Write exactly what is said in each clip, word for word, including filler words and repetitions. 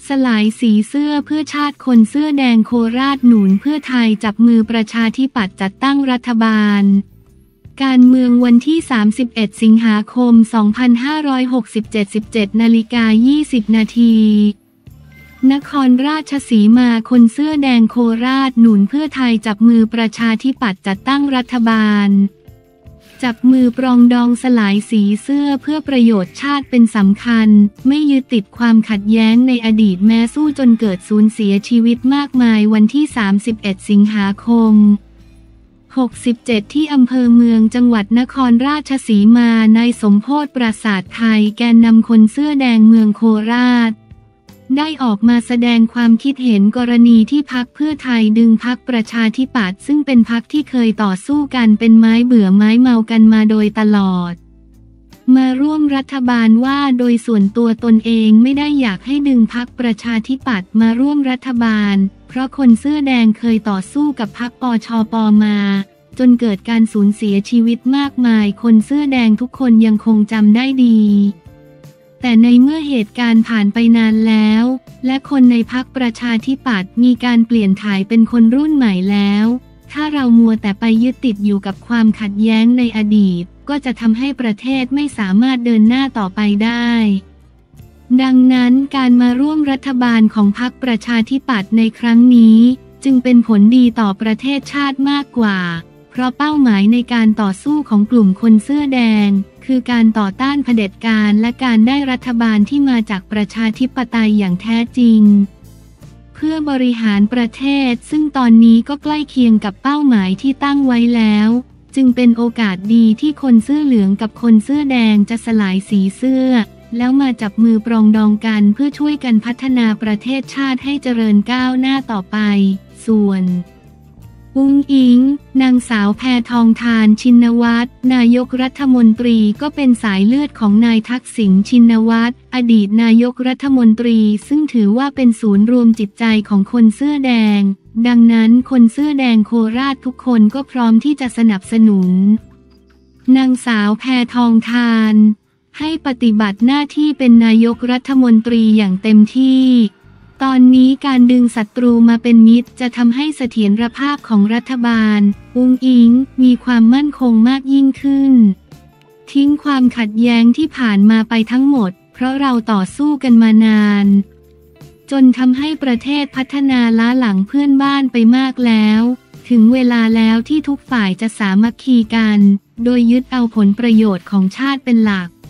สลายสีเสื้อเพื่อชาติคนเสื้อแดงโคราชหนุนเพื่อไทยจับมือประชาธิปัตย์จัดตั้งรัฐบาลการเมืองวันที่สามสิบเอ็ดสิงหาคมสองพันห้าร้อยหกสิบเจ็ด สิบเจ็ดนาฬิกายี่สิบนาทีนครราชสีมาคนเสื้อแดงโคราชหนุนเพื่อไทยจับมือประชาธิปัตย์จัดตั้งรัฐบาลจับมือปรองดองสลายสีเสื้อเพื่อประโยชน์ชาติเป็นสำคัญไม่ยึดติดความขัดแย้งในอดีตแม้สู้จนเกิดสูญเสียชีวิตมากมายวันที่สามสิบเอ็ดสิงหาคมหกสิบเจ็ดที่อำเภอเมืองจังหวัดนครราชสีมานายสมโพธิ์ปราสาทไทยแกนนำคนเสื้อแดงเมืองโคราชได้ออกมาแสดงความคิดเห็นกรณีที่พรรคเพื่อไทยดึงพรรคประชาธิปัตย์ซึ่งเป็นพรรคที่เคยต่อสู้กันเป็นไม้เบื่อไม้เมากันมาโดยตลอดมาร่วมรัฐบาลว่าโดยส่วนตัวตนเองไม่ได้อยากให้ดึงพรรคประชาธิปัตย์มาร่วมรัฐบาลเพราะคนเสื้อแดงเคยต่อสู้กับพรรคปชปมาจนเกิดการสูญเสียชีวิตมากมายคนเสื้อแดงทุกคนยังคงจำได้ดีแต่ในเมื่อเหตุการณ์ผ่านไปนานแล้วและคนในพรรคประชาธิปัตย์มีการเปลี่ยนถ่ายเป็นคนรุ่นใหม่แล้วถ้าเรามัวแต่ไปยึดติดอยู่กับความขัดแย้งในอดีตก็จะทำให้ประเทศไม่สามารถเดินหน้าต่อไปได้ดังนั้นการมาร่วมรัฐบาลของพรรคประชาธิปัตย์ในครั้งนี้จึงเป็นผลดีต่อประเทศชาติมากกว่าเพราะเป้าหมายในการต่อสู้ของกลุ่มคนเสื้อแดงคือการต่อต้านเผด็จการและการได้รัฐบาลที่มาจากประชาธิปไตยอย่างแท้จริงเพื่อบริหารประเทศซึ่งตอนนี้ก็ใกล้เคียงกับเป้าหมายที่ตั้งไว้แล้วจึงเป็นโอกาสดีที่คนเสื้อเหลืองกับคนเสื้อแดงจะสลายสีเสื้อแล้วมาจับมือปรองดองกันเพื่อช่วยกันพัฒนาประเทศชาติให้เจริญก้าวหน้าต่อไปส่วนอุ้งอิงนางสาวแพทองธารชินวัตรนายกรัฐมนตรีก็เป็นสายเลือดของนายทักษิณชินวัตรอดีตนายกรัฐมนตรีซึ่งถือว่าเป็นศูนย์รวมจิตใจของคนเสื้อแดงดังนั้นคนเสื้อแดงโคราชทุกคนก็พร้อมที่จะสนับสนุนนางสาวแพทองธารให้ปฏิบัติหน้าที่เป็นนายกรัฐมนตรีอย่างเต็มที่ตอนนี้การดึงศัตรูมาเป็นมิตรจะทำให้เสถียรภาพของรัฐบาลอุ้งอิงมีความมั่นคงมากยิ่งขึ้นทิ้งความขัดแย้งที่ผ่านมาไปทั้งหมดเพราะเราต่อสู้กันมานานจนทำให้ประเทศพัฒนาล้าหลังเพื่อนบ้านไปมากแล้วถึงเวลาแล้วที่ทุกฝ่ายจะสามัคคีกันโดยยึดเอาผลประโยชน์ของชาติเป็นหลัก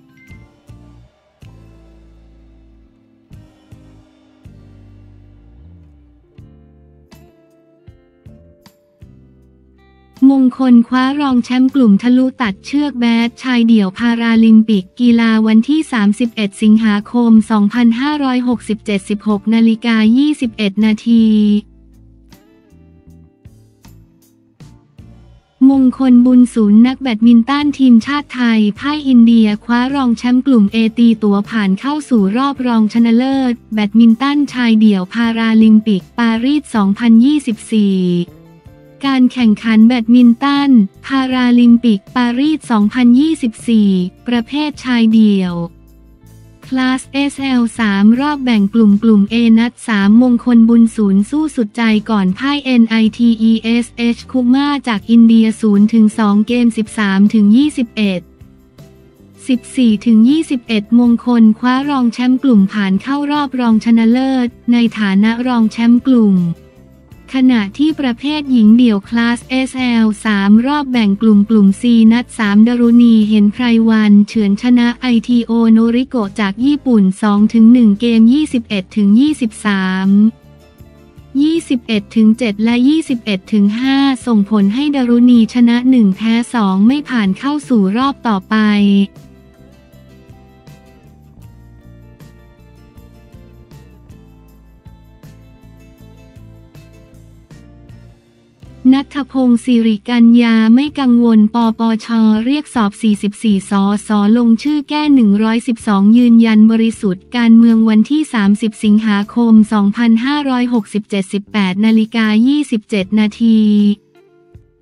มงคลคว้ารองแชมป์กลุ่มทะลุตัดเชือกแบดชายเดี่ยวพาราลิมปิกกีฬาวันที่สามสิบเอ็ดสิงหาคมสองพันห้าร้อยหกสิบเจ็ด สิบหกนาฬิกายี่สิบเอ็ดนาทีมงคลบุญศูนย์นักแบดมินตันทีมชาติไทยพ่ายอินเดียคว้ารองแชมป์กลุ่มเอตีตั๋วผ่านเข้าสู่รอบรองชนะเลิศแบดมินตันชายเดี่ยวพาราลิมปิกปารีสสองพันยี่สิบสี่การแข่งขันแบดมินตันพาราลิมปิกปารีสสองพันยี่สิบสี่ประเภทชายเดี่ยวคลาส เอส แอล สาม รอบแบ่งกลุ่มกลุ่ม A นัดสามมงคลบุญศูนย์สู้สุดใจก่อนพ่าย เอ็น ไอ ที อี เอส เอช คุม่าจากอินเดีย ศูนย์ถึงสอง เกม สิบสามถึงยี่สิบเอ็ด สิบสี่ถึงยี่สิบเอ็ดมงคลคว้ารองแชมป์กลุ่มผ่านเข้ารอบรองชนะเลิศในฐานะรองแชมป์กลุ่มขณะที่ประเภทหญิงเดี่ยวคลาส เอส แอล สาม รอบแบ่งกลุ่มกลุ่ม C นัดสามดารุณีเห็นไพรวันเฉือนชนะ ไอ ที โอ โนริโกะจากญี่ปุ่น สองถึงหนึ่ง เกม ยี่สิบเอ็ดถึงยี่สิบสาม ยี่สิบเอ็ดถึงเจ็ด และ ยี่สิบเอ็ดถึงห้า ส่งผลให้ดารุณีชนะหนึ่งแพ้สองไม่ผ่านเข้าสู่รอบต่อไปณัฐพงศ์สิริกัญญาไม่กังวลปปช.เรียกสอบสี่สิบสี่สส.ลงชื่อแก้หนึ่งร้อยสิบสองยืนยันบริสุทธิ์การเมืองวันที่สามสิบสิงหาคมสองพันห้าร้อยหกสิบเจ็ด สิบแปดนาฬิกายี่สิบเจ็ดนาที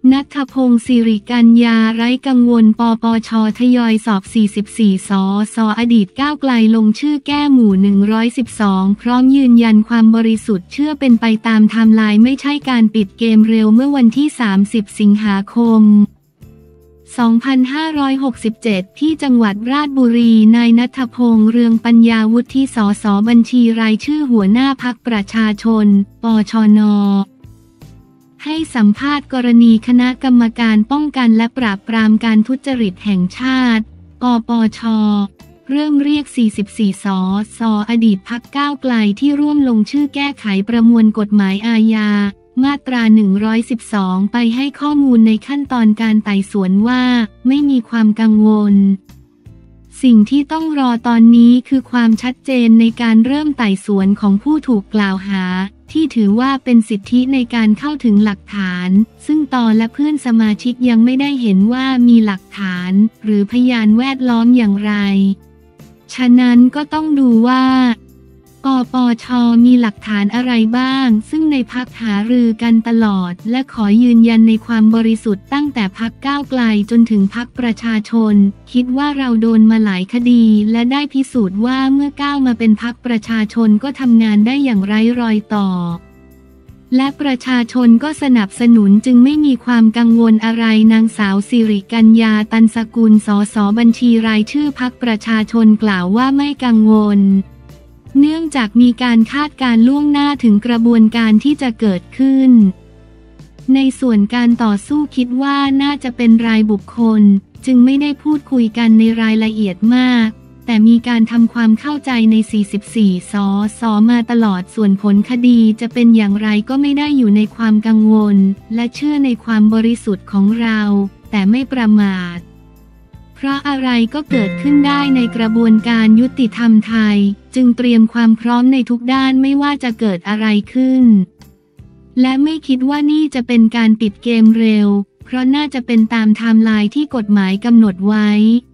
ณัฐพงศ์สิริกัญญาไร้กังวลปปชทยอยสอบสี่สิบสี่สสอดีตก้าวไกลลงชื่อแก้หมู่หนึ่งร้อยสิบสองพร้อมยืนยันความบริสุทธิ์เชื่อเป็นไปตามไทม์ไลน์ไม่ใช่การปิดเกมเร็วเมื่อวันที่สามสิบสิงหาคมสองพันห้าร้อยหกสิบเจ็ดที่จังหวัดราชบุรีนายณัฐพงศ์เรืองปัญญาวุฒิสสบัญชีรายชื่อหัวหน้าพรรคประชาชนปชนให้สัมภาษณ์กรณีคณะกรรมการป้องกันและปราบปรามการทุจริตแห่งชาติกปชเริ่มเรียกสี่สิบสี่สสอดีตพรรคก้าวไกลที่ร่วมลงชื่อแก้ไขประมวลกฎหมายอาญามาตราหนึ่งร้อยสิบสองไปให้ข้อมูลในขั้นตอนการไต่สวนว่าไม่มีความกังวลสิ่งที่ต้องรอตอนนี้คือความชัดเจนในการเริ่มไต่สวนของผู้ถูกกล่าวหาที่ถือว่าเป็นสิทธิในการเข้าถึงหลักฐานซึ่งตอนและเพื่อนสมาชิกยังไม่ได้เห็นว่ามีหลักฐานหรือพยานแวดล้อมอย่างไรฉะนั้นก็ต้องดูว่าปปช.มีหลักฐานอะไรบ้างซึ่งในพรรคหารือกันตลอดและขอยืนยันในความบริสุทธิ์ตั้งแต่พรรคก้าวไกลจนถึงพรรคประชาชนคิดว่าเราโดนมาหลายคดีและได้พิสูจน์ว่าเมื่อก้าวมาเป็นพรรคประชาชนก็ทำงานได้อย่างไร้รอยต่อและประชาชนก็สนับสนุนจึงไม่มีความกังวลอะไรนางสาวสิริกัญญาตันสกุลสสบัญชีรายชื่อพรรคประชาชนกล่าวว่าไม่กังวลเนื่องจากมีการคาดการล่วงหน้าถึงกระบวนการที่จะเกิดขึ้นในส่วนการต่อสู้คิดว่าน่าจะเป็นรายบุคคลจึงไม่ได้พูดคุยกันในรายละเอียดมากแต่มีการทำความเข้าใจในสี่สิบสี่สสมาตลอดส่วนผลคดีจะเป็นอย่างไรก็ไม่ได้อยู่ในความกังวลและเชื่อในความบริสุทธิ์ของเราแต่ไม่ประมาทเพราะอะไรก็เกิดขึ้นได้ในกระบวนการยุติธรรมไทยจึงเตรียมความพร้อมในทุกด้านไม่ว่าจะเกิดอะไรขึ้นและไม่คิดว่านี่จะเป็นการปิดเกมเร็วเพราะน่าจะเป็นตามไทม์ไลน์ที่กฎหมายกำหนดไว้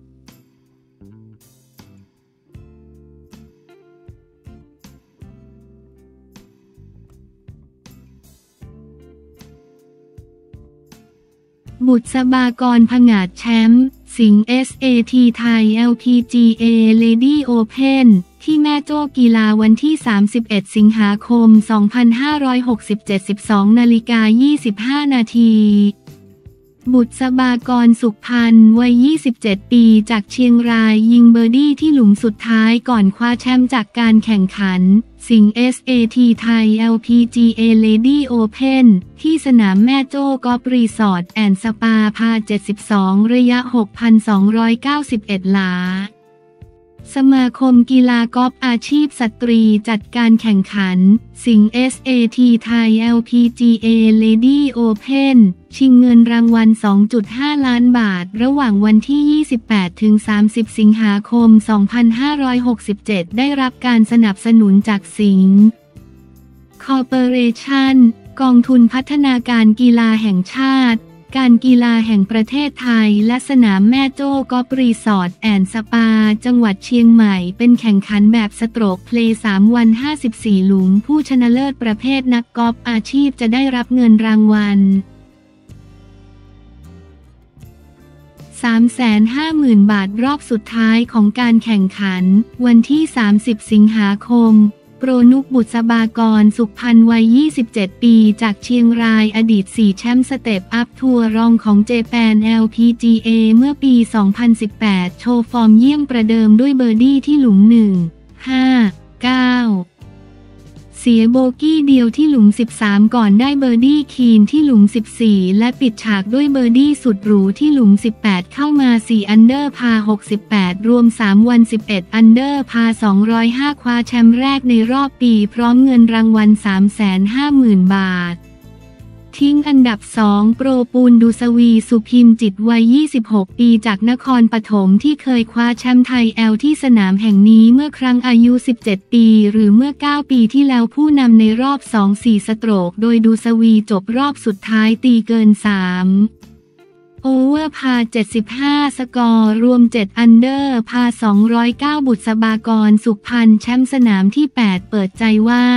บุษบากรผงาดแชมป์สิงห์ เอส เอ ที ไทย แอล พี จี เอ Lady Open ที่แม่โจ้กีฬาวันที่สามสิบเอ็ดสิงหาคมสองพันห้าร้อยหกสิบเจ็ด สิบสองนาฬิกายี่สิบห้านาทีบุษบากรสุขพันธ์วัยยี่สิบเจ็ดปีจากเชียงรายยิงเบอร์ดี้ที่หลุมสุดท้ายก่อนคว้าแชมป์จากการแข่งขันสิงห์ เอส เอ ที ไทย แอล พี จี เอ Lady Open ที่สนามแม่โจ้กอล์ฟรีสอร์ทแอนด์สปาพาเจ็ดสิบสองระยะ หกพันสองร้อยเก้าสิบเอ็ด หลาสมาคมกีฬากอล์ฟอาชีพสตรีจัดการแข่งขันสิงห์ เอส เอ ที ไทย แอล พี จี เอ Lady Open ชิงเงินรางวัล สองจุดห้า ล้านบาทระหว่างวันที่ ยี่สิบแปดถึงสามสิบ สิงหาคม สองพันห้าร้อยหกสิบเจ็ด ได้รับการสนับสนุนจากสิงห์คอร์ปอเรชั่นกองทุนพัฒนาการกีฬาแห่งชาติการกีฬาแห่งประเทศไทยและสนามแม่โจ้กอล์ฟรีสอร์ทแอนด์สปาจังหวัดเชียงใหม่เป็นแข่งขันแบบสโตรกเพลย์สามวันห้าสิบสี่หลุมผู้ชนะเลิศประเภทนักกอล์ฟอาชีพจะได้รับเงินรางวัล สามแสนห้าหมื่น บาทรอบสุดท้ายของการแข่งขันวันที่สามสิบสิงหาคมโปรนุกบุษบากรสุขพันธ์วัยยี่สิบเจ็ดปีจากเชียงรายอดีตสี่แชมป์สเต็ปอัพทัวร์รองของเจแปน แอล พี จี เอ เมื่อปี สองพันสิบแปด โชว์ฟอร์มเยี่ยมประเดิมด้วยเบอร์ดี้ที่หลุม หนึ่ง ห้า เก้า เสียโบกี้เดียวที่หลุม สิบสาม ก่อนได้เบอร์ดี้คีนที่หลุม สิบสี่ และปิดฉากด้วยเบอร์ดี้สุดหรูที่หลุม สิบแปด เข้ามา สี่ อันเดอร์พา หกสิบแปด รวม สาม วัน สิบเอ็ด อันเดอร์พา สองร้อยห้า คว้าแชมป์แรกในรอบปีพร้อมเงินรางวัล สามแสนห้าหมื่น บาททิ้งอันดับสองโปรปูนดุษวีสุพิมจิตวัยยี่สิบหกปีจากนครปฐมที่เคยคว้าแชมป์ไทยแอลที่สนามแห่งนี้เมื่อครั้งอายุสิบเจ็ดปีหรือเมื่อเก้าปีที่แล้วผู้นำในรอบ สองสี่ สโตรกโดยดุษวีจบรอบสุดท้ายตีเกินสามโอเวอร์พาเจ็ดสิบห้าสกอร์รวมเจ็ดอันเดอร์พาสองร้อยเก้าบุษบากรสุขพันธ์แชมป์สนามที่แปดเปิดใจว่า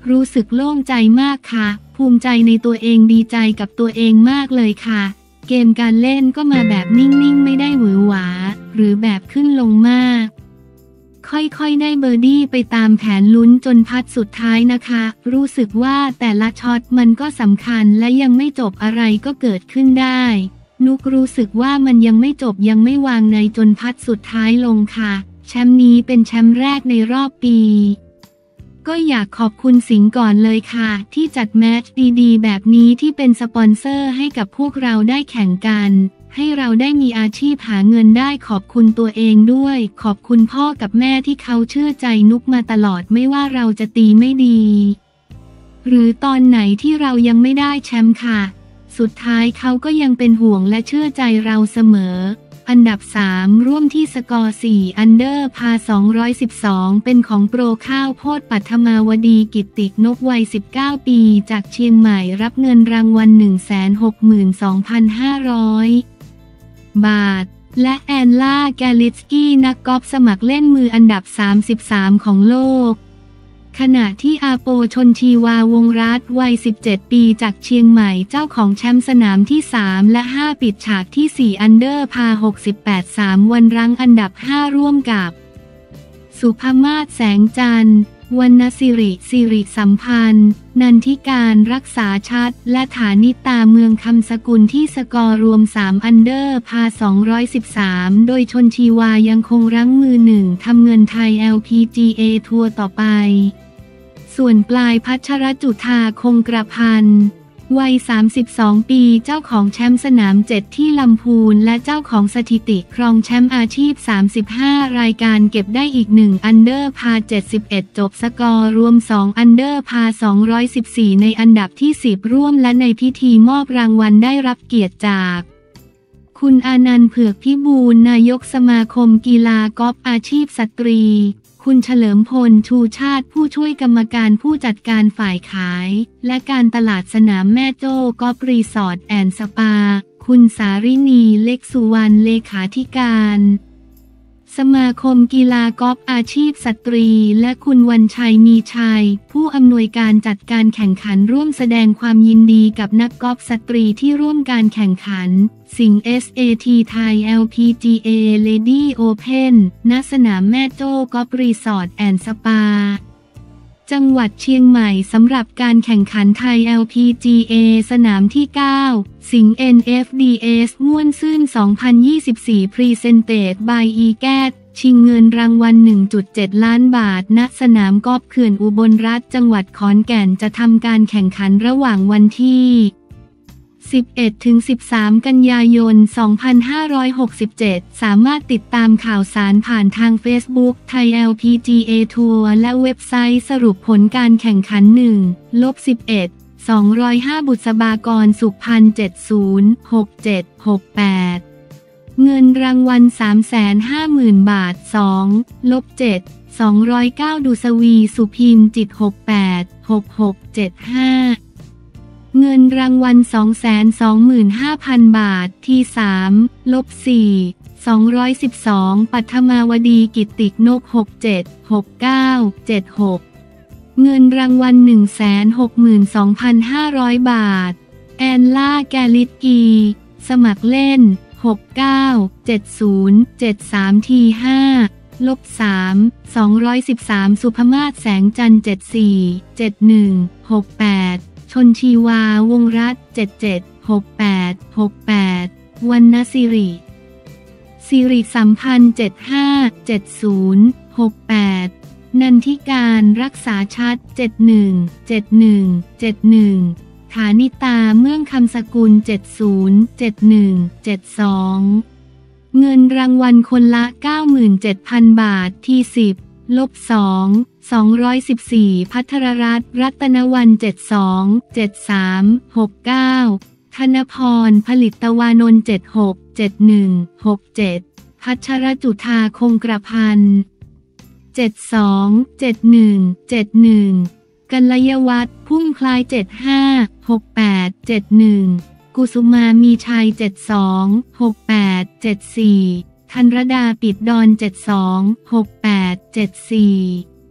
รู้สึกโล่งใจมากค่ะภูมิใจในตัวเองดีใจกับตัวเองมากเลยค่ะเกมการเล่นก็มาแบบนิ่งๆไม่ได้หวือหวาหรือแบบขึ้นลงมากค่อยๆได้เบอร์ดี้ไปตามแผนลุ้นจนพัดสุดท้ายนะคะรู้สึกว่าแต่ละช็อตมันก็สำคัญและยังไม่จบอะไรก็เกิดขึ้นได้นุกรู้สึกว่ามันยังไม่จบยังไม่วางในจนพัดสุดท้ายลงค่ะแชมป์นี้เป็นแชมป์แรกในรอบปีก็อยากขอบคุณสิงห์ก่อนเลยค่ะที่จัดแมตช์ดีๆแบบนี้ที่เป็นสปอนเซอร์ให้กับพวกเราได้แข่งกันให้เราได้มีอาชีพหาเงินได้ขอบคุณตัวเองด้วยขอบคุณพ่อกับแม่ที่เขาเชื่อใจนุกมาตลอดไม่ว่าเราจะตีไม่ดีหรือตอนไหนที่เรายังไม่ได้แชมป์ค่ะสุดท้ายเขาก็ยังเป็นห่วงและเชื่อใจเราเสมออันดับสามร่วมที่สกอร์สี่อันเดอร์พาสองร้อยสิบสองเป็นของโปรข้าวโพดปัทมาวดีกิตตินกวัยสิบเก้าปีจากเชียงใหม่รับเงินรางวัล หนึ่งแสนหกหมื่นสองพันห้าร้อย บาทและแอนล่าแกลิสกี้นักกอล์ฟสมัครเล่นมืออันดับสามสิบสามของโลกขณะที่อาโปชนชีวาวงรัตน์วัยสิบเจ็ดปีจากเชียงใหม่เจ้าของแชมป์สนามที่สามและห้าปิดฉากที่สี่อันเดอร์พาหกสิบแปด สามวันรั้งอันดับห้าร่วมกับสุภมาศแสงจันทร์วรรณสิริสิริสัมพันธ์นันทิการรักษาชัดและฐานิตาเมืองคำสกุลที่สกอร์รวมสามอันเดอร์พาสองร้อยสิบสามโดยชนชีวายังคงรั้งมือหนึ่งทำเงินไทย แอล พี จี เอ ทัวร์ต่อไปส่วนปลายพัชรจุฑาคงกระพันวัยสามสิบสองปีเจ้าของแชมป์สนามเจ็ดที่ลำพูนและเจ้าของสถิติครองแชมป์อาชีพสามสิบห้ารายการเก็บได้อีกหนึ่งอันเดอร์พาเจ็ดสิบเอ็ดจบสกอร์รวมสองอันเดอร์พาสองร้อยสิบสี่ในอันดับที่สิบร่วมและในพิธีมอบรางวัลได้รับเกียรติจากคุณอานันต์เผือกพิบูลย์นายกสมาคมกีฬากอล์ฟอาชีพสตรีคุณเฉลิมพลชูชาติผู้ช่วยกรรมการผู้จัดการฝ่ายขายและการตลาดสนามแม่โจ้กอล์ฟรีสอร์ทแอนด์สปาคุณสาริณีเล็กสุวรรณเลขาธิการสมาคมกีฬากอล์ฟอาชีพสตรีและคุณวันชัยมีชัยผู้อำนวยการจัดการแข่งขันร่วมแสดงความยินดีกับนักกอล์ฟสตรีที่ร่วมการแข่งขันสิงห์ เอส เอ ที ไทย แอล พี จี เอ Lady Open ณ สนามแม่โจ้กอล์ฟรีสอร์ทแอนด์สปาจังหวัดเชียงใหม่สำหรับการแข่งขันไทย แอล พี จี เอ สนามที่ เก้า สิงห์ เอ็น เอฟ ดี เอส ม่วนซื่น สองพันยี่สิบสี่ Presented by อี แกต ชิงเงินรางวัล หนึ่งจุดเจ็ด ล้านบาทณสนามกอล์ฟเขื่อนอุบลรัตน์จังหวัดขอนแก่นจะทำการแข่งขันระหว่างวันที่สิบเอ็ดถึงสิบสาม กันยายน สองพันห้าร้อยหกสิบเจ็ด สามารถติดตามข่าวสารผ่านทาง Facebook ไทย แอล พี จี เอ ทัวร์และเว็บไซต์สรุปผลการแข่งขัน หนึ่ง สิบเอ็ด สองร้อยห้า บุษบากรสุขพันธ์ เจ็ดสิบ หกเจ็ด หกแปด เงินรางวัล สามแสนห้าหมื่น บาท สอง เจ็ด สองร้อยเก้า ดุษวีสุพิมพ์จิต หกแปด หกหก เจ็ดห้าเงินรางวัล สองแสนสองหมื่นห้าพัน บาทที่สาม สี่ สองร้อยสิบสองปัทมาวดีกิตตินก หกเจ็ด หกเก้า เจ็ดหกเงินรางวัล หนึ่งแสนหกหมื่นสองพันห้าร้อย บาทแอนล่าแกลิตกีสมัครเล่น หกเก้า เจ็ดศูนย์ เจ็ดสาม ที ห้า ลบ สาม สองร้อยสิบสาม สุภมาศแสงจันทร์ เจ็ดสี่ เจ็ดหนึ่ง หกแปดชนชีวาวงรัตน์ เจ็ดเจ็ด หกแปด หกแปดวรรณสิริสิริสัมพันธ์ เจ็ดห้า เจ็ดศูนย์ หกแปดนันทิการรักษาชัด เจ็ดหนึ่ง เจ็ดหนึ่ง เจ็ดหนึ่งฐานิตาเมืองคำสกุล เจ็ดศูนย์ เจ็ดหนึ่ง เจ็ดสองเงินรางวัลคนละ เก้าหมื่นเจ็ดพัน บาทที่สิบ ลบ สอง สองร้อยสิบสี่ภัทรรัตน์รัตนวรรณ เจ็ดสอง เจ็ดสาม หกเก้าธนพรผลิตวานนท์ เจ็ดหก เจ็ดหนึ่ง หกเจ็ดพัชรจุฑาคงกระพันเจ็ดสอง เจ็ดหนึ่ง เจ็ดหนึ่งกัลยวัฒน์พุ่มคล้าย เจ็ดห้า หกแปด เจ็ดหนึ่งกุสุมามีชัย เจ็ดสอง หกแปด เจ็ดสี่ธันรดาปิดดอน เจ็ดสอง หกแปด เจ็ดสี่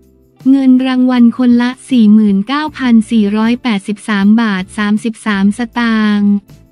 เงินรางวัลคนละ สี่หมื่นเก้าพันสี่ร้อยแปดสิบสาม บาท สามสิบสาม สตางค์